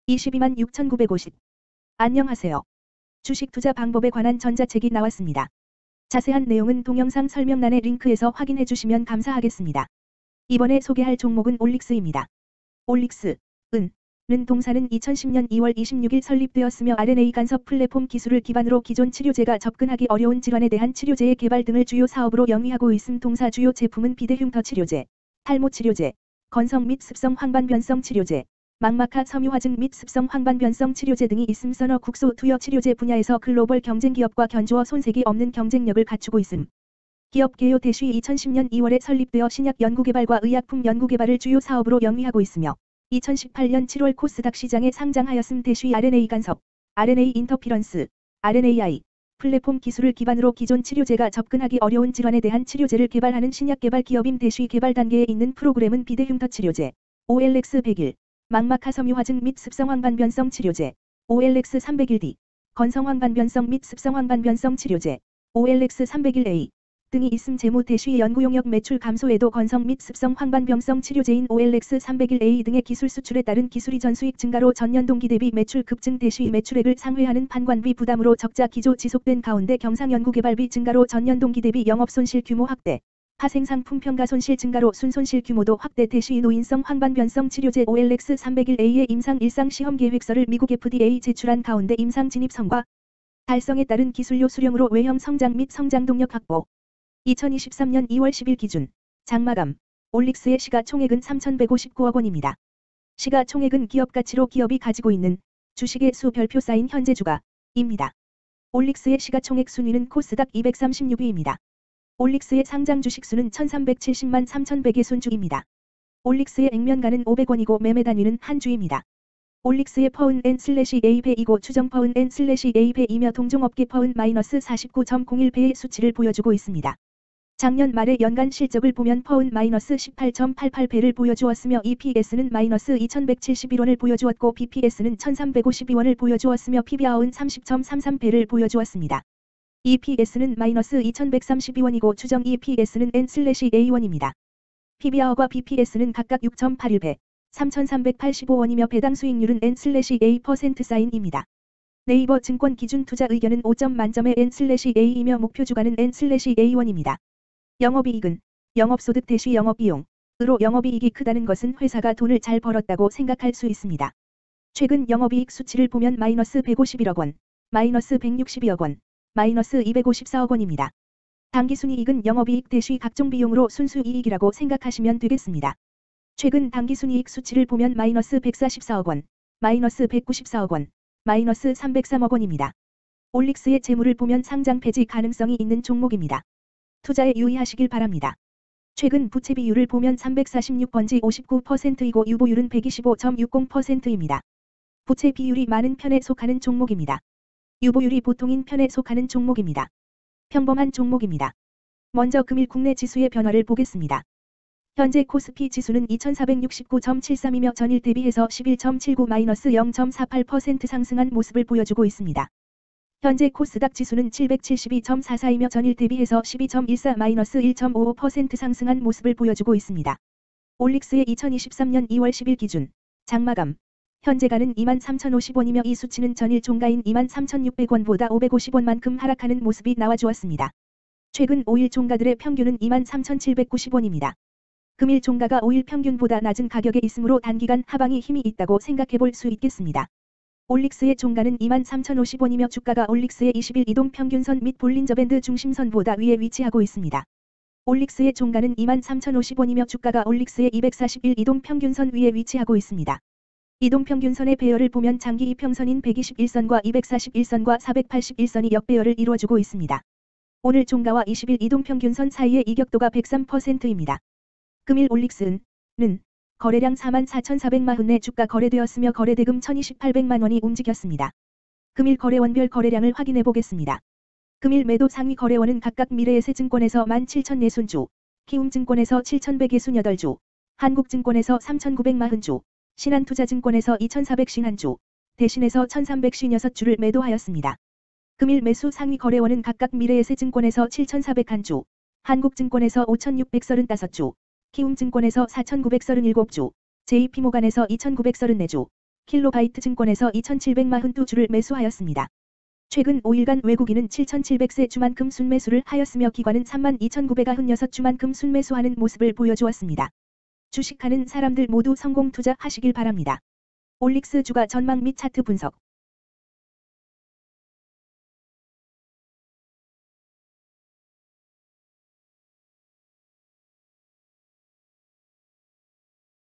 22만 6,950. 안녕하세요. 주식 투자 방법에 관한 전자책이 나왔습니다. 자세한 내용은 동영상 설명란의 링크에서 확인해 주시면 감사하겠습니다. 이번에 소개할 종목은 올릭스입니다. 올릭스, 는 동사는 2010년 2월 26일 설립되었으며 RNA 간섭 플랫폼 기술을 기반으로 기존 치료제가 접근하기 어려운 질환에 대한 치료제의 개발 등을 주요 사업으로 영위하고 있음. 동사 주요 제품은 비대흉터 치료제, 탈모 치료제, 건성 및 습성 황반 변성 치료제, 망막하 섬유화증 및 습성 황반 변성 치료제 등이 있음. 선어 국소 투여 치료제 분야에서 글로벌 경쟁 기업과 견주어 손색이 없는 경쟁력을 갖추고 있음. 기업 개요 대쉬 2010년 2월에 설립되어 신약 연구개발과 의약품 연구개발을 주요 사업으로 영위하고 있으며 2018년 7월 코스닥 시장에 상장하였음. 대쉬 RNA 간섭, RNA 인터피런스, RNAi 플랫폼 기술을 기반으로 기존 치료제가 접근하기 어려운 질환에 대한 치료제를 개발하는 신약 개발 기업임. 대쉬 개발 단계에 있는 프로그램은 비대흉터 치료제, OLX100일, 망막하 섬유화증 및 습성황반 변성 치료제, OLX301D, 건성황반 변성 및 습성황반 변성 치료제, OLX301A 등이 있음. 재무 대쉬 연구용역 매출 감소에도 건성 및 습성 황반 변성 치료제인 OLX301A 등의 기술 수출에 따른 기술이 전수익 증가로 전년 동기 대비 매출 급증. 대쉬 매출액을 상회하는 판관비 부담으로 적자 기조 지속된 가운데 경상 연구개발비 증가로 전년 동기 대비 영업손실 규모 확대, 파생상품 평가 손실 증가로 순손실 규모도 확대. 대쉬 노인성 황반 변성 치료제 OLX301A의 임상 일상 시험 계획서를 미국 FDA 제출한 가운데 임상 진입 성과 달성에 따른 기술료 수령으로 외형 성장 및 성장 동력 확보. 2023년 2월 10일 기준 장마감 올릭스의 시가총액은 3,159억 원입니다. 시가총액은 기업가치로 기업이 가지고 있는 주식의 수 별표 쌓인 현재 주가입니다. 올릭스의 시가총액 순위는 코스닥 236위입니다. 올릭스의 상장 주식수는 1,370만 3,100의 올릭스의 액면가는 500원이고 매매 단위는 한 주입니다. 올릭스의 퍼은 N/A배이고 추정 퍼은 N/A배이며 동종업계 퍼은 -49.01배의 수치를 보여주고 있습니다. 작년 말의 연간 실적을 보면 퍼은 -18.88배를 보여주었으며 EPS는 -2,171원을 보여주었고 BPS는 1,352원을 보여주었으며 PBR은 30.33배를 보여주었습니다. EPS는 -2,132원이고 추정 EPS는 N/A1입니다. PBR과 BPS는 각각 6.81배, 3,385원이며 배당 수익률은 N/A %사인입니다. 네이버 증권 기준 투자 의견은 5점 만점의 N/A이며 목표 주가는 N/A1입니다. 영업이익은 영업소득 대쉬 영업비용으로 영업이익이 크다는 것은 회사가 돈을 잘 벌었다고 생각할 수 있습니다. 최근 영업이익 수치를 보면 -151억 원, -162억 원, -254억 원입니다. 당기순이익은 영업이익 대쉬 각종 비용으로 순수이익이라고 생각하시면 되겠습니다. 최근 당기순이익 수치를 보면 -144억 원, -194억 원, -303억 원입니다. 올릭스의 재물을 보면 상장 폐지 가능성이 있는 종목입니다. 투자에 유의하시길 바랍니다. 최근 부채 비율을 보면 346번지 59%이고 유보율은 125.60%입니다. 부채 비율이 많은 편에 속하는 종목입니다. 유보율이 보통인 편에 속하는 종목입니다. 평범한 종목입니다. 먼저 금일 국내 지수의 변화를 보겠습니다. 현재 코스피 지수는 2469.73이며 전일 대비해서 11.79-0.48% 상승한 모습을 보여주고 있습니다. 현재 코스닥 지수는 772.44이며 전일 대비해서 12.14-1.55% 상승한 모습을 보여주고 있습니다. 올릭스의 2023년 2월 10일 기준 장마감 현재가는 23,050원이며 이 수치는 전일 종가인 23,600원보다 550원만큼 하락하는 모습이 나와주었습니다. 최근 5일 종가들의 평균은 23,790원입니다. 금일 종가가 5일 평균보다 낮은 가격에 있으므로 단기간 하방이 힘이 있다고 생각해볼 수 있겠습니다. 올릭스의 종가는 23,050원이며 주가가 올릭스의 20일 이동평균선 및 볼린저밴드 중심선보다 위에 위치하고 있습니다. 올릭스의 종가는 23,050원이며 주가가 올릭스의 241 이동평균선 위에 위치하고 있습니다. 이동평균선의 배열을 보면 장기 이평선인 121선과 241선과 481선이 역배열을 이루어주고 있습니다. 오늘 종가와 20일 이동평균선 사이의 이격도가 103%입니다. 금일 올릭스는 거래량 44,440내 주가 거래되었으며 거래대금 1,218백만원이 움직였습니다. 금일 거래원별 거래량을 확인해 보겠습니다. 금일 매도 상위 거래원은 각각 미래에셋증권에서 17,040주, 키움증권에서 7,168주, 한국증권에서 3,940주, 신한투자증권에서 2,451주, 대신에서 1,356주를 매도하였습니다. 금일 매수 상위 거래원은 각각 미래에셋증권에서 7,401주, 한국증권에서 5,635주, 키움증권에서 4,937주, JP모간에서 2,934주, 킬로바이트 증권에서 2,742주를 매수하였습니다. 최근 5일간 외국인은 7,700세 주만큼 순매수를 하였으며 기관은 32,996주만큼 순매수하는 모습을 보여주었습니다. 주식하는 사람들 모두 성공 투자하시길 바랍니다. 올릭스 주가 전망 및 차트 분석